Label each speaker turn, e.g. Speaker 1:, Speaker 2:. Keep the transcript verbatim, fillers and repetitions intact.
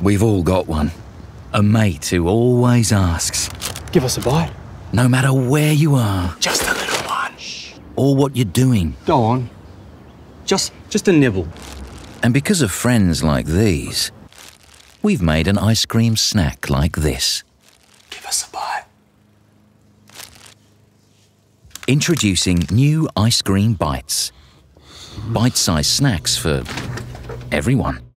Speaker 1: We've all got one. A mate who always asks.
Speaker 2: Give us a bite.
Speaker 1: No matter where you are.
Speaker 2: Just a little one. Shh.
Speaker 1: Or what you're doing.
Speaker 2: Go on. Just, just a nibble.
Speaker 1: And because of friends like these, we've made an ice cream snack like this.
Speaker 2: Give us a bite.
Speaker 1: Introducing new Ice Cream Bites. Bite-sized snacks for everyone.